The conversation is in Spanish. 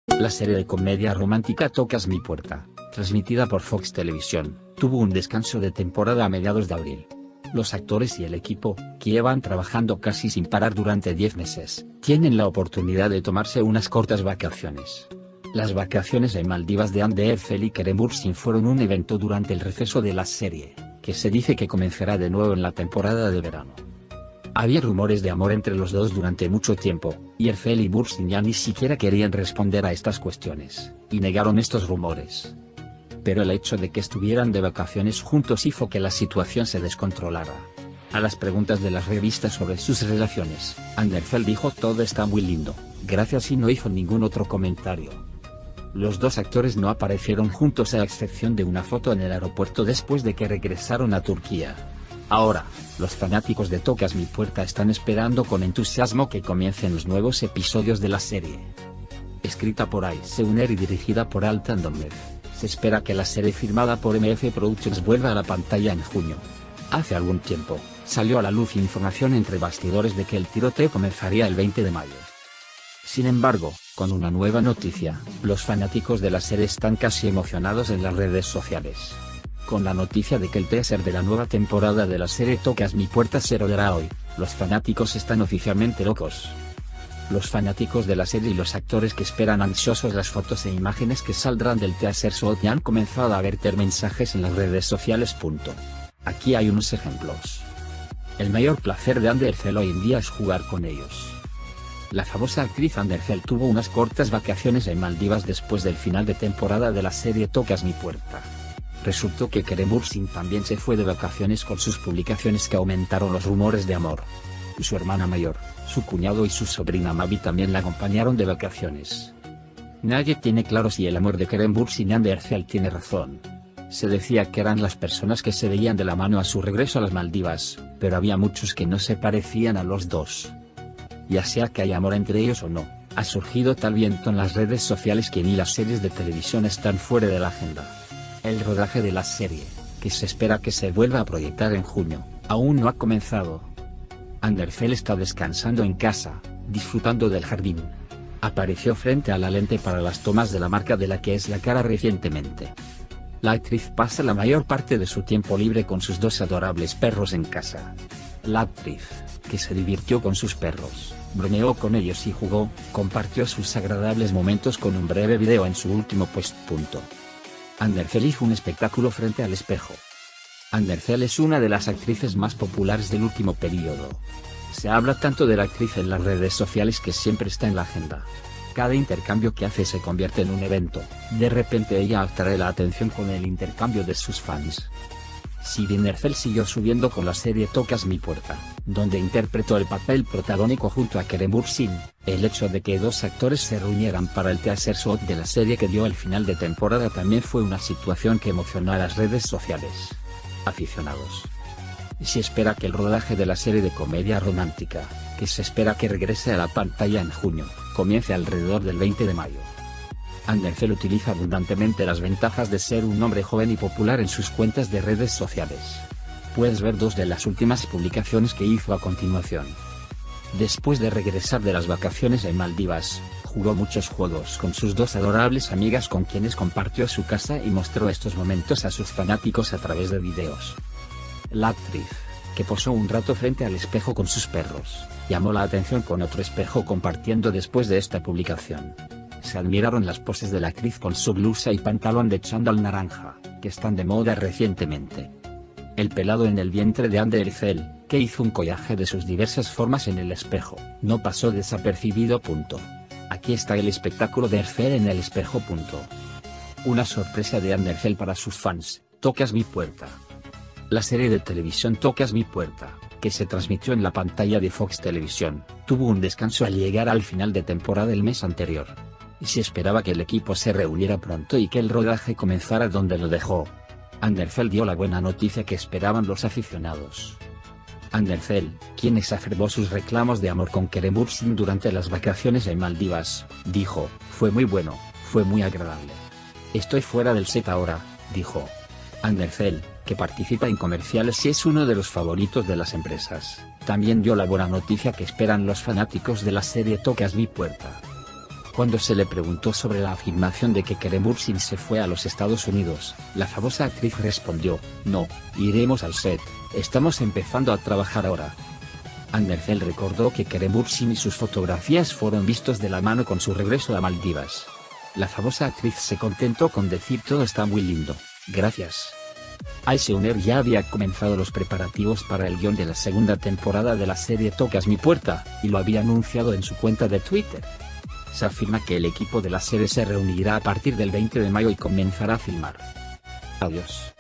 La serie de comedia romántica Tocas mi puerta, transmitida por Fox Televisión, tuvo un descanso de temporada a mediados de abril. Los actores y el equipo, que llevan trabajando casi sin parar durante 10 meses, tienen la oportunidad de tomarse unas cortas vacaciones. Las vacaciones en Maldivas de Ander Erfel y Kerem Bürsin fueron un evento durante el receso de la serie, que se dice que comenzará de nuevo en la temporada de verano. Había rumores de amor entre los dos durante mucho tiempo, y Erfel y Bürsin ya ni siquiera querían responder a estas cuestiones, y negaron estos rumores. Pero el hecho de que estuvieran de vacaciones juntos hizo que la situación se descontrolara. A las preguntas de las revistas sobre sus relaciones, Ander Erfel dijo: "Todo está muy lindo, gracias", y no hizo ningún otro comentario. Los dos actores no aparecieron juntos a excepción de una foto en el aeropuerto después de que regresaron a Turquía. Ahora, los fanáticos de Tocas mi puerta están esperando con entusiasmo que comiencen los nuevos episodios de la serie. Escrita por Ayse Uner y dirigida por Altan Dönmez, se espera que la serie firmada por MF Productions vuelva a la pantalla en junio. Hace algún tiempo, salió a la luz información entre bastidores de que el tiroteo comenzaría el 20 de mayo. Sin embargo, con una nueva noticia, los fanáticos de la serie están casi emocionados en las redes sociales. Con la noticia de que el teaser de la nueva temporada de la serie Tocas mi puerta se rodará hoy, los fanáticos están oficialmente locos. Los fanáticos de la serie y los actores que esperan ansiosos las fotos e imágenes que saldrán del teaser shoot ya han comenzado a verter mensajes en las redes sociales. Aquí hay unos ejemplos. El mayor placer de Ander Erfel hoy en día es jugar con ellos. La famosa actriz Ander Erfel tuvo unas cortas vacaciones en Maldivas después del final de temporada de la serie Tocas mi puerta. Resultó que Kerem Bürsin también se fue de vacaciones con sus publicaciones que aumentaron los rumores de amor. Su hermana mayor, su cuñado y su sobrina Mavi también la acompañaron de vacaciones. Nadie tiene claro si el amor de Kerem Bürsin y Ander Erfel tiene razón. Se decía que eran las personas que se veían de la mano a su regreso a las Maldivas, pero había muchos que no se parecían a los dos. Ya sea que hay amor entre ellos o no, ha surgido tal viento en las redes sociales que ni las series de televisión están fuera de la agenda. El rodaje de la serie, que se espera que se vuelva a proyectar en junio, aún no ha comenzado. Ander Erfel está descansando en casa, disfrutando del jardín. Apareció frente a la lente para las tomas de la marca de la que es la cara recientemente. La actriz pasa la mayor parte de su tiempo libre con sus dos adorables perros en casa. La actriz, que se divirtió con sus perros, bromeó con ellos y jugó, compartió sus agradables momentos con un breve video en su último post. Ander Erfel hizo un espectáculo frente al espejo. Ander Erfel es una de las actrices más populares del último periodo. Se habla tanto de la actriz en las redes sociales que siempre está en la agenda. Cada intercambio que hace se convierte en un evento. De repente ella atrae la atención con el intercambio de sus fans. Si bien Erfel siguió subiendo con la serie Tocas mi puerta, donde interpretó el papel protagónico junto a Kerem Bürsin, el hecho de que dos actores se reunieran para el teaser shoot de la serie que dio el final de temporada también fue una situación que emocionó a las redes sociales. Aficionados. Se espera que el rodaje de la serie de comedia romántica, que se espera que regrese a la pantalla en junio, comience alrededor del 20 de mayo. Ander Erfel utiliza abundantemente las ventajas de ser un hombre joven y popular en sus cuentas de redes sociales. Puedes ver dos de las últimas publicaciones que hizo a continuación. Después de regresar de las vacaciones en Maldivas, jugó muchos juegos con sus dos adorables amigas con quienes compartió su casa y mostró estos momentos a sus fanáticos a través de videos. La actriz, que posó un rato frente al espejo con sus perros, llamó la atención con otro espejo compartiendo después de esta publicación. Se admiraron las poses de la actriz con su blusa y pantalón de chándal naranja, que están de moda recientemente. El pelado en el vientre de Ander Erfel, que hizo un collaje de sus diversas formas en el espejo, no pasó desapercibido. Aquí está el espectáculo de Erfel en el espejo. Una sorpresa de Ander Erfel para sus fans: Tocas mi puerta. La serie de televisión Tocas mi puerta, que se transmitió en la pantalla de Fox Televisión, tuvo un descanso al llegar al final de temporada el mes anterior. Y se esperaba que el equipo se reuniera pronto y que el rodaje comenzara donde lo dejó. Ander Erfel dio la buena noticia que esperaban los aficionados. Ander Erfel, quien exacerbó sus reclamos de amor con Kerem Bürsin durante las vacaciones en Maldivas, dijo: "Fue muy bueno, fue muy agradable. Estoy fuera del set ahora", dijo. Ander Erfel, que participa en comerciales y es uno de los favoritos de las empresas, también dio la buena noticia que esperan los fanáticos de la serie Tocas mi puerta. Cuando se le preguntó sobre la afirmación de que Keren Bursin se fue a los Estados Unidos, la famosa actriz respondió: "No, iremos al set, estamos empezando a trabajar ahora". Andersel recordó que Keren Bursin y sus fotografías fueron vistos de la mano con su regreso a Maldivas. La famosa actriz se contentó con decir: "Todo está muy lindo, gracias". Aysener ya había comenzado los preparativos para el guión de la segunda temporada de la serie Tocas mi puerta, y lo había anunciado en su cuenta de Twitter. Se afirma que el equipo de la serie se reunirá a partir del 20 de mayo y comenzará a filmar. Adiós.